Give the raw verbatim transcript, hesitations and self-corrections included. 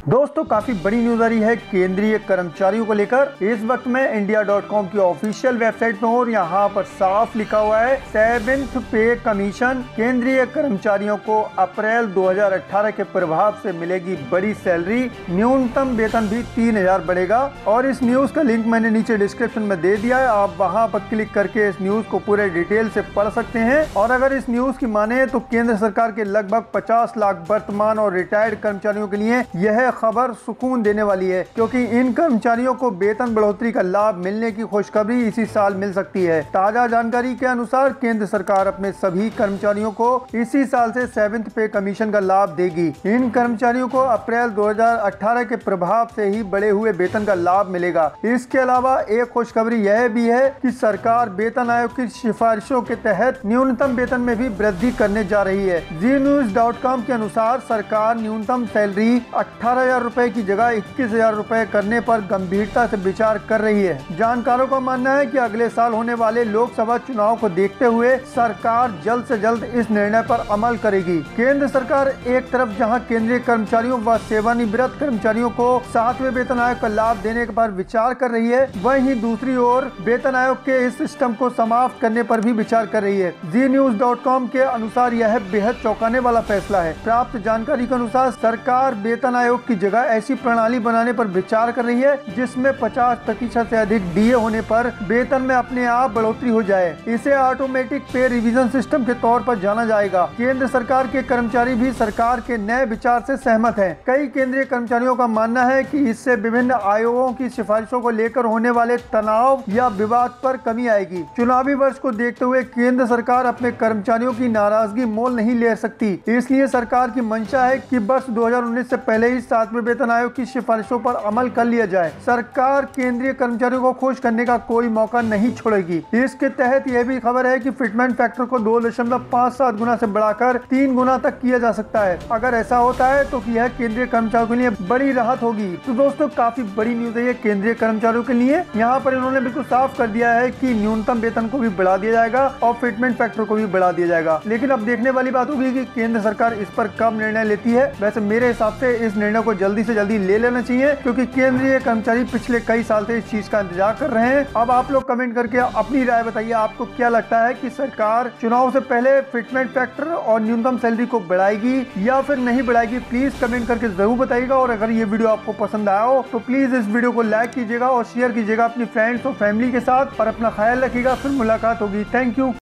दोस्तों काफी बड़ी न्यूज आ रही है केंद्रीय कर्मचारियों को लेकर। इस वक्त मैं इंडिया डॉट कॉम की ऑफिशियल वेबसाइट पे हूँ और यहाँ पर साफ लिखा हुआ है सेवेंथ पे कमीशन। केंद्रीय कर्मचारियों को अप्रैल दो हज़ार अठारह के प्रभाव से मिलेगी बड़ी सैलरी, न्यूनतम वेतन भी तीन हजार बढ़ेगा। और इस न्यूज का लिंक मैंने नीचे डिस्क्रिप्शन में दे दिया है, आप वहाँ पर क्लिक करके इस न्यूज को पूरे डिटेल से पढ़ सकते हैं। और अगर इस न्यूज की माने तो केंद्र सरकार के लगभग पचास लाख वर्तमान और रिटायर्ड कर्मचारियों के लिए यह खबर सुकून देने वाली है, क्योंकि इन कर्मचारियों को वेतन बढ़ोतरी का लाभ मिलने की खुशखबरी इसी साल मिल सकती है। ताजा जानकारी के अनुसार केंद्र सरकार अपने सभी कर्मचारियों को इसी साल से सेवेंथ पे कमीशन का लाभ देगी। इन कर्मचारियों को अप्रैल दो हज़ार अठारह के प्रभाव से ही बढ़े हुए वेतन का लाभ मिलेगा। इसके अलावा एक खुशखबरी यह भी है कि सरकार वेतन आयोग की सिफारिशों के तहत न्यूनतम वेतन में भी वृद्धि करने जा रही है। जी न्यूज डॉट कॉम के अनुसार सरकार न्यूनतम सैलरी अठारह हजार रुपए की जगह इक्कीस हजार रुपए करने पर गंभीरता से विचार कर रही है। जानकारों का मानना है कि अगले साल होने वाले लोकसभा चुनाव को देखते हुए सरकार जल्द से जल्द इस निर्णय पर अमल करेगी। केंद्र सरकार एक तरफ जहां केंद्रीय कर्मचारियों व सेवानिवृत्त कर्मचारियों को सातवें वेतन आयोग का लाभ देने पर विचार कर रही है, वहीं दूसरी ओर वेतन आयोग के इस सिस्टम को समाप्त करने पर भी विचार कर रही है। जी न्यूज डॉट कॉम के अनुसार यह बेहद चौंकाने वाला फैसला है। प्राप्त जानकारी के अनुसार सरकार वेतन आयोग की जगह ऐसी प्रणाली बनाने पर विचार कर रही है जिसमें पचास प्रतिशत से अधिक डीए होने पर वेतन में अपने आप बढ़ोतरी हो जाए। इसे ऑटोमेटिक पे रिवीजन सिस्टम के तौर पर जाना जाएगा। केंद्र सरकार के कर्मचारी भी सरकार के नए विचार से सहमत हैं। कई केंद्रीय कर्मचारियों का मानना है कि इससे विभिन्न आयोगों की सिफारिशों को लेकर होने वाले तनाव या विवाद पर कमी आएगी। चुनावी वर्ष को देखते हुए केंद्र सरकार अपने कर्मचारियों की नाराजगी मोल नहीं ले सकती, इसलिए सरकार की मंशा है कि वर्ष दो हज़ार उन्नीस से पहले ही सातवें वेतन आयोग की सिफारिशों पर अमल कर लिया जाए। सरकार केंद्रीय कर्मचारियों को खुश करने का कोई मौका नहीं छोड़ेगी। इसके तहत यह भी खबर है कि फिटमेंट फैक्टर को दो दशमलव पाँच सात गुना से बढ़ाकर तीन गुना तक किया जा सकता है। अगर ऐसा होता है तो यह केंद्रीय कर्मचारियों के लिए बड़ी राहत होगी। तो दोस्तों काफी बड़ी न्यूज है ये केंद्रीय कर्मचारियों के लिए। यहाँ पर इन्होंने बिल्कुल साफ कर दिया है कि न्यूनतम वेतन को भी बढ़ा दिया जाएगा और फिटमेंट फैक्टर को भी बढ़ा दिया जाएगा। लेकिन अब देखने वाली बात होगी कि केंद्र सरकार इस पर कब निर्णय लेती है। वैसे मेरे हिसाब से इस निर्णय को जल्दी से जल्दी ले लेना चाहिए, क्योंकि केंद्रीय कर्मचारी पिछले कई साल से इस चीज का इंतजार कर रहे हैं। अब आप लोग कमेंट करके अपनी राय बताइए, आपको क्या लगता है कि सरकार चुनाव से पहले फिटमेंट फैक्टर और न्यूनतम सैलरी को बढ़ाएगी या फिर नहीं बढ़ाएगी। प्लीज कमेंट करके जरूर बताइएगा। और अगर ये वीडियो आपको पसंद आया हो तो प्लीज इस वीडियो को लाइक कीजिएगा और शेयर कीजिएगा अपनी फ्रेंड्स और फैमिली के साथ। और अपना ख्याल रखिएगा, फिर मुलाकात होगी। Thank you.